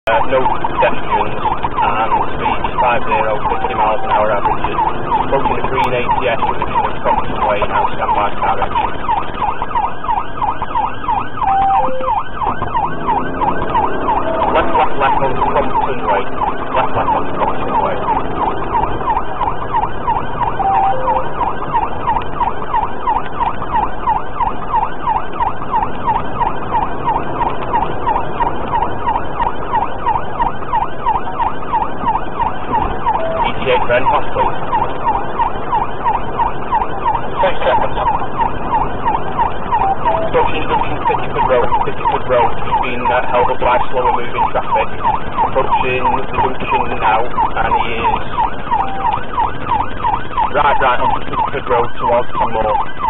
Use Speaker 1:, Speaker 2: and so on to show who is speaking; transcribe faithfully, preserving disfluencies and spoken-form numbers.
Speaker 1: Uh, no pedestrians, and speed is five zero, fifty miles an hour averages. Approaching the green A T S division of Crompton Way, now stand by car action. Left, left, left on Crompton Way. Left, left on Crompton Way. Friend, pass please. Six seconds. Approaching junction Fitchford Road. Fitchford Road has been uh, held up by slower moving traffic. Approaching the junction now, and he is right, right on Fitchford Road towards the moor.